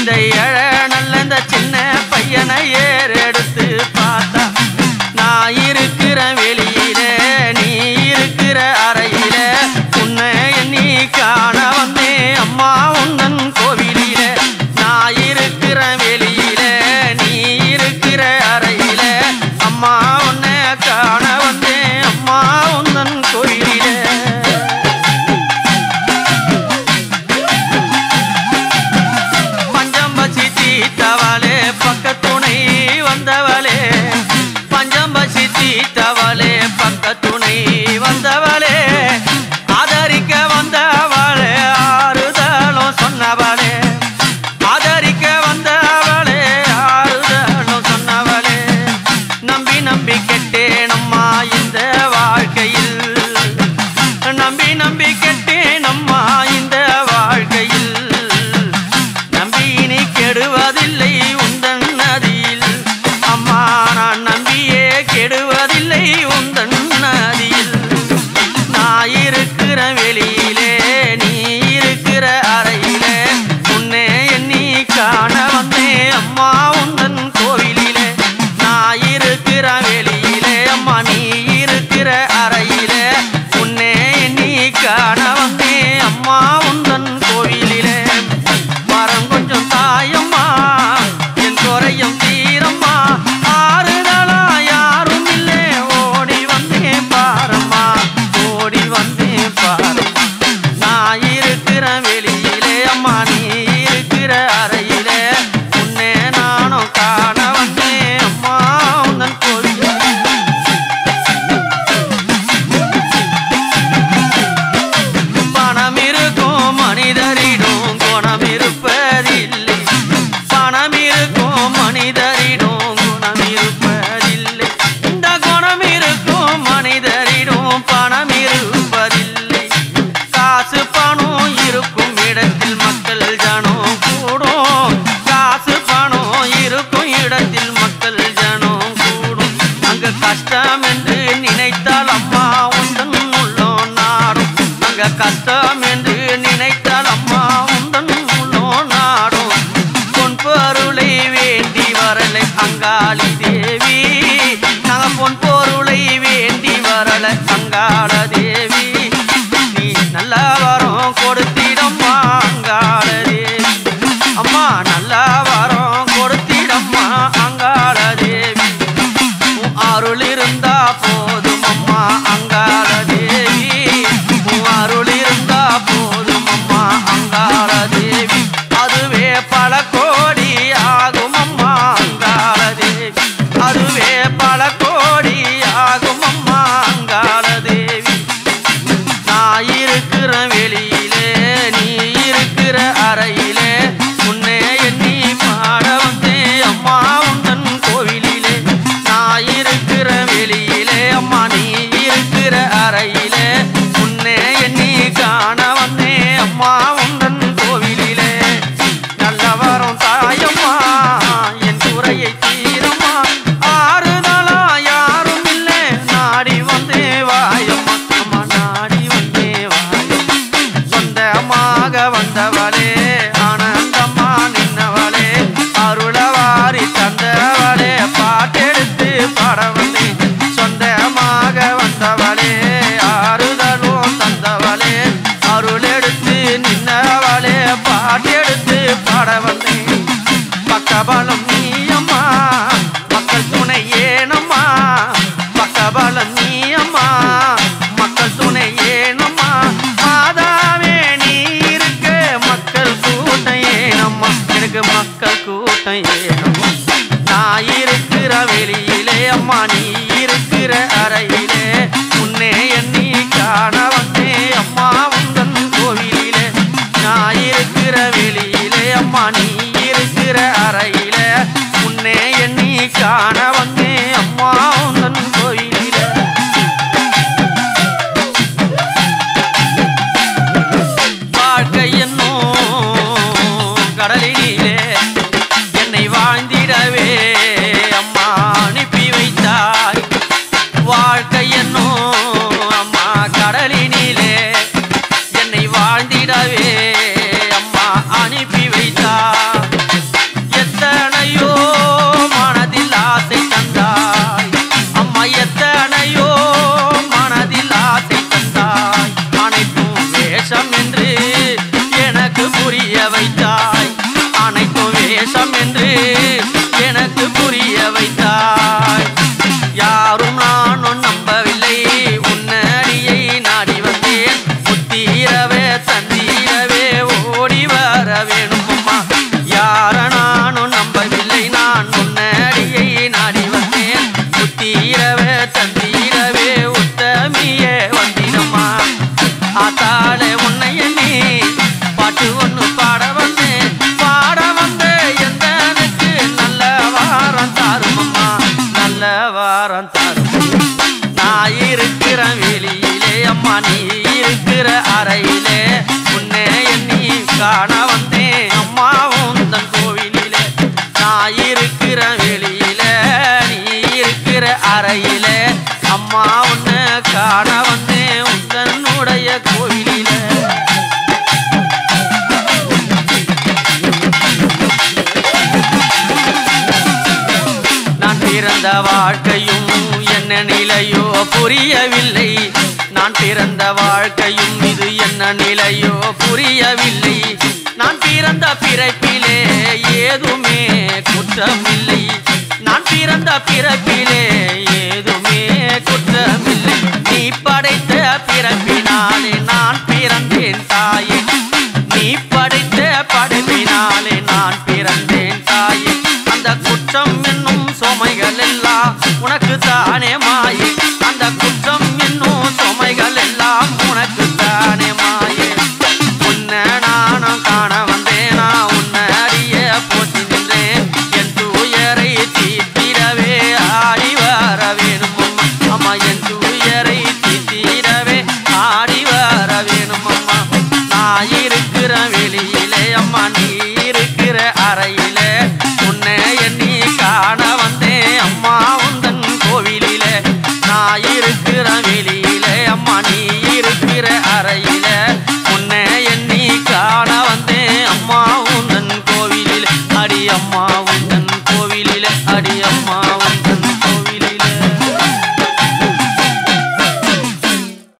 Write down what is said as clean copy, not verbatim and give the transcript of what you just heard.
இந்த ஏழ நல்ல இந்த சின்ன பையனை ஏறெடுத்து பார்த்தா நான் இருக்கிற வெளியில நீ இருக்கிற அறையில உன்னை எண்ணி காண வந்தேன் அம்மா உந்தன் கோவிலில நான் இருக்கிற வெளியில நீ இருக்கிற அறையில அம்மா உன்னை காண வந்தேன் அம்மா உந்தன் கோவிலில பஞ்சம்பசி தீத்தவளே பக்கத்துணை வந்தவளே பஞ்சம்பசி தீத்தவளே பக்கத்துணை வந்தவளே ஆதரிக்க வந்தவளே ஆறுதலும் சொன்னவளே ஆதரிக்க வந்தவளே ஆறுதலும் சொன்னவளே நம்பி நம்பி கெட்டேனம்மா இந்த வாழ்க்கையில் நம்பி நம்பி கெட்டேனம்மா இந்த வாழ்க்கையில் நம்பி நீ கெடுவதில்லை உந்தன் நதியில் அம்மா நான் நம்பியே கெடுவதில்லை உந்தன் நதியில் நான் இருக்கிற வெளியிலே நீ இருக்கிற அறையிலே உன்னை எண்ணி காண வந்தேன் அம்மா உந்தன் கோவிலிலே நான் இருக்கிற வெளியிலே அம்மா நீ இருக்கிற அறையிலே உன்னை எண்ணி காண வந்தேன் அம்மா உந்தன் கோவிலிலே மரம் கொஞ்சம் தாயம்மா என் குறையும் தீரம்மா ஆறுதலா யாரும் இல்லை ஓடி வந்தேன் பாரம்மா ஓடி வந்தேன் பாரம்மா நான் இருக்கிற வெளியிலே அம்மா நீ இருக்கிற அறையிலே உன்னை நானும் காண வந்தேன் அம்மா உந்தன் கோவிலிலே பணம் இருக்கும் மனிதரிடும் குணம் இருப்பதில்லை பணம் இருக்கும் மனிதரிடும் குணம் இருப்பதில்லை இந்த குணம் இருக்கும் மனிதரிடும் பணம் இருப்பதில்லை காசு பணம் இருக்கும் இடத்தில் மக்கள் ஜனம் கூடும் காசு பணம் இருக்கும் இடத்தில் மக்கள் ஜனம் கூடும் அங்கு கஷ்டம் என்று நினைத்தால் அம்மா உந்தன் உள்ளம் நாடும் அங்க கஷ்டம் என்று நினைத்தால் அம்மா உந்தன் உள்ளம் நாடும் பொன் பொருளை வேண்டி வரலை அங்காளி தேவி நாங்க பொன் பொருளை வேண்டி வரலை அங்காள தேவி நீ நல்ல வரம் கொடுத்திடம்மா அங்காள தேவி அம்மா நல்ல வரம் கொடுத்திடம்மா அங்காள தேவி உன் அருள் இருந்தா போதும் அம்மா அங்காள தேவி உன் அருள் இருந்தா போதும் அம்மா அங்காள தேவி அதுவே பல கோடி ஆகும் அம்மா அங்காள தேவி அதுவே பல கோடி ஆகும் அம்மா அங்காள தேவி நான் இருக்கிற வெளியிலே நீ இருக்கிற அறையிலே உன்னை எண்ணி பாட வந்தேன் அம்மா உந்தன் கோவிலிலே நான் இருக்கிற வெளியிலே அம்மா நீ இருக்கிற அறையிலே உன்னை எண்ணி காண வந்தேன் அம்மா உந்தன் கோவிலிலே நல்ல வரம் தாயம்மா என் குறையை தீரம்மா ஆறுதலா யாரும் இல்லை நாடி வந்தே வாயம்மா அம்மா நாடி வந்தே வாயம்மா சொந்தமாக வந்தவளே ஆனந்தம்மா நின்னவளே அருளவாரி தந்தவளே பாட்டெடுத்து பாட வந்தேன் சொந்தமாக வந்தவளே ஆறுதலும் தந்தவளே அருள் எடுத்து நின்னவளே பாட்டெடுத்து பாட வந்தேன் பக்கபலம் நீ அம்மா மக்கள் துணை ஏனம்மா பக்கபலம் நீ அம்மா மக்கள் துணை ஏனம்மா மாதாவே நீ இருக்க மக்கள் கூட்டம் ஏனம்மா எனக்கு மக்கள் கூட்டம் ஏனம்மா நான் இருக்கிற வெளியிலே அம்மா நீ இருக்கிற அறையிலே உன்னை எண்ணி காண வந்தேன் அம்மா உந்தன் கோவிலிலே நான் இருக்கிற வெளியிலே அம்மா நீ இருக்கிற அறையிலே உன்னை எண்ணி காண வந்தேன் அம்மா உந்தன் கோவிலிலே வாழ்க்கை என்னும் கடலிலே என்னை வாழ்ந்திடவே அம்மா அனுப்பி வைத்தாய் வாழ்க்கை என்னும் அம்மா கடலினிலே என்னை வாழ்ந்திடவே அம்மா அனுப்பி வைத்தாய் புரிய வைத்தாய் அனைத்தும் வேஷம் என்று எனக்கு புரிய வைத்தாய் யாரும் நானும் நம்பவில்லை உன்னடியை நாடி வந்தேன் புத்தீரவே தந்தீரவே ஓடி வர வேணும் அம்மா யார நானும் நம்பவில்லை நான் உன்னடியை நாடி வந்தேன் புத்தீரவே தந்தீரவே உத்தமியே வந்தினம்மா ஆத்தாளே உன்னை எண்ணி பாட்டு ஒன்று பாட வந்தேன் எந்தனுக்கு நல்ல வாரம் தாரும் அம்மா நல்ல வாரம் தாரும் நான் இருக்கிற வெளியிலே அம்மா நீ இருக்கிற அறையிலே உன்னை எண்ணி காண வந்தேன் அம்மா உந்தன் கோவிலிலே நான் இருக்கிற வெளியிலே நீ இருக்கிற அறையிலே அம்மா உன்னை காண வந்தேன் உந்தனுடைய கோவிலிலே நான் பிறந்த வாழ்க்கையும் என்ன நிலையோ புரியவில்லை நான் பிறந்த வாழ்க்கையும் இது என்ன நிலையோ புரியவில்லை நான் பிறந்த பிறப்பிலே ஏதுமே குற்றமில்லை நான் பிறந்த பிறப்பிலே ஏதுமே குற்றமில்லை நீ படைத்த பிறப்பினாலே நான் பிறந்தேன் தாயே நீ படைத்த படைப்பினாலே நான் பிறந்தேன் தாயே அந்த குற்றம் என்னும் சுமைகள் எல்லாம் உனக்கு தானே மாயே அந்த குற்றம் என்னும் சுமைகள் எல்லாம் உனக்கு தானே மாயே உன்னை நானும் காண வந்தேனா உன்னை அறிய போற்றி நின்றேன் என் துயரை தீர்த்திடவே ஆடி வர வேணும் அம்மா என் துயரை தீர்த்திடவே ஆடி வர வேணும் அம்மா நான் இருக்கிற வெளியிலே அம்மா நீ இருக்கிற அறையிலே உன்னை எண்ணி காண வந்தேன் அம்மா உந்தன் கோவிலிலே நான் இருக்கிற வெளியிலே அம்மா நீ இருக்கிற அறையிலே உன்னை எண்ணி காண வந்தேன் அம்மா உந்தன் கோவிலிலே அடி அம்மா உந்தன் கோவிலிலே அடி அம்மா